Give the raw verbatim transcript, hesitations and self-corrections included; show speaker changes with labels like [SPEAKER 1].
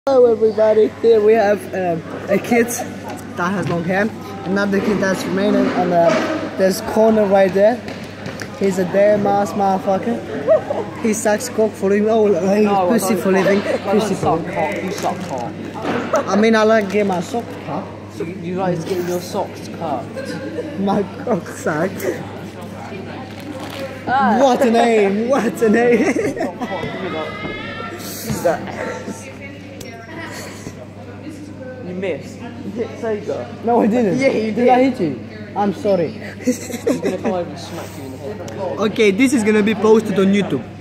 [SPEAKER 1] Hello everybody, here we have um, a kid that has long hair, another kid that's remaining, and uh, there's Corner right there. He's a damn ass motherfucker. He sucks cock for living. Oh, he's
[SPEAKER 2] no,
[SPEAKER 1] pussy for living. Pussy for
[SPEAKER 2] living. Cock, you suck cock.
[SPEAKER 1] I mean, I like getting my sock cut.
[SPEAKER 2] So you like to get your socks cut?
[SPEAKER 1] My cock sucks.
[SPEAKER 2] Ah.
[SPEAKER 1] What a name! What a name!
[SPEAKER 2] You missed. You hit Sega.
[SPEAKER 1] No, I didn't.
[SPEAKER 2] Yeah, you did.
[SPEAKER 1] Did I hit you? I'm sorry.
[SPEAKER 2] He's gonna come over and smack you in the head.
[SPEAKER 1] Okay, this is gonna be posted on YouTube.